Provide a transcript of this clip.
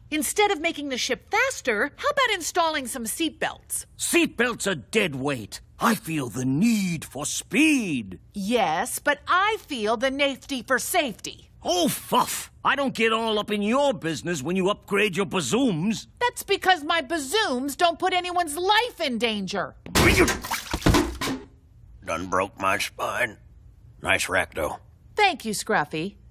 Instead of making the ship faster, how about installing some seatbelts? Seatbelts are dead weight. I feel the need for speed. Yes, but I feel the nafety for safety. Oh, fuff! I don't get all up in your business when you upgrade your Bazooms. That's because my Bazooms don't put anyone's life in danger. Done broke my spine. Nice rack, though. Thank you, Scruffy.